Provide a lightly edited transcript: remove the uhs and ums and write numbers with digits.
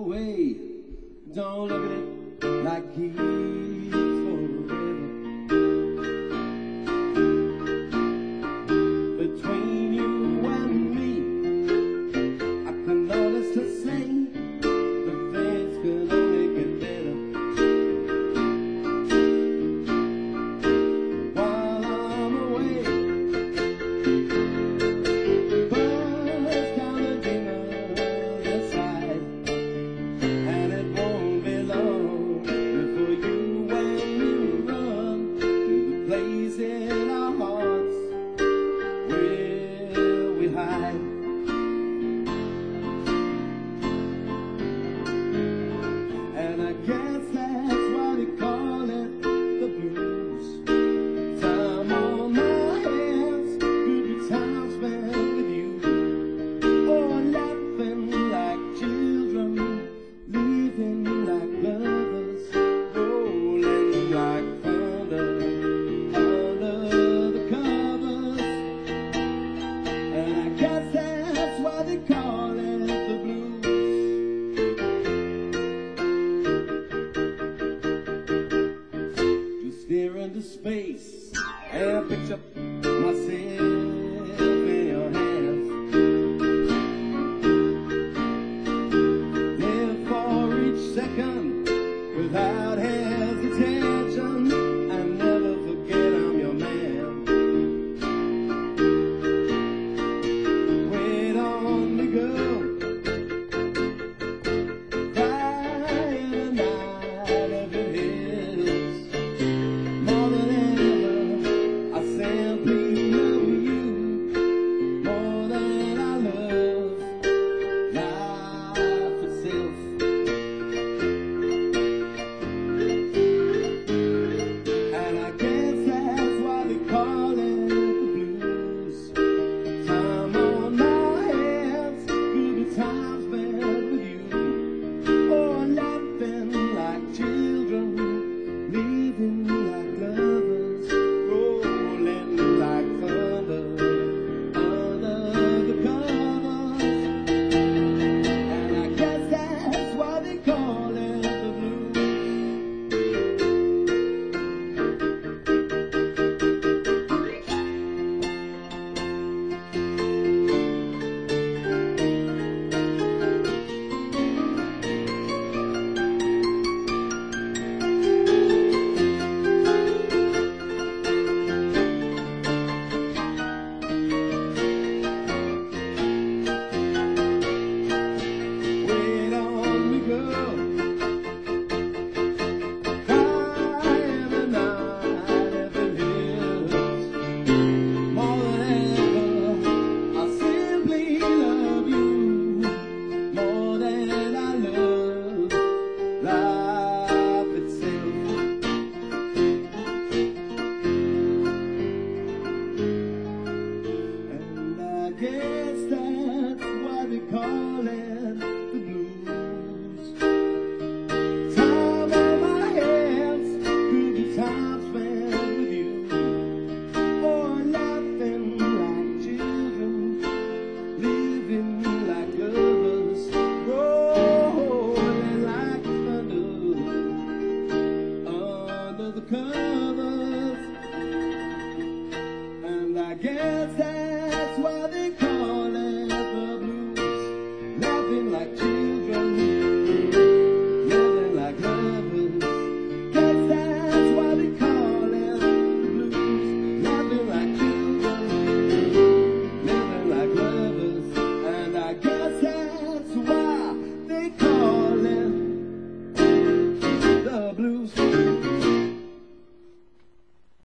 away. Don't look at it like he's forever. Between you and me, I can honestly say that things could only get better. While I'm away, birds count the demons inside, and it won't be long before you and me run to the place in our hearts where we hide. And I guess that's why they call it the blues. Time on my hands, good times spent with you. Oh, laughing like children, living like lovers, rolling like thunder under the covers. And I guess that's why they call it the blues. You stare into space and picture myself in your hands. Live for each second without hesitation, and never forget I'm your man. Wait on me, girl. Cry in the night if it is. More than ever, I simply love you. More than I love life itself. And I guess that's why they call it the blues. Time on my hands, good times spent with you. Oh, laughing like children, living like lovers, rolling like thunder under the covers. And I guess that's why they call it the blues. Wait on me, girl. Cry in the night if it is. More than ever, I simply love you. More than I love life itself. And I guess that's why they call it the blues. Time on my hands, good times spent with you. Oh, laughing like children, living like lovers, rolling like thunder under the covers. And I guess that's why they call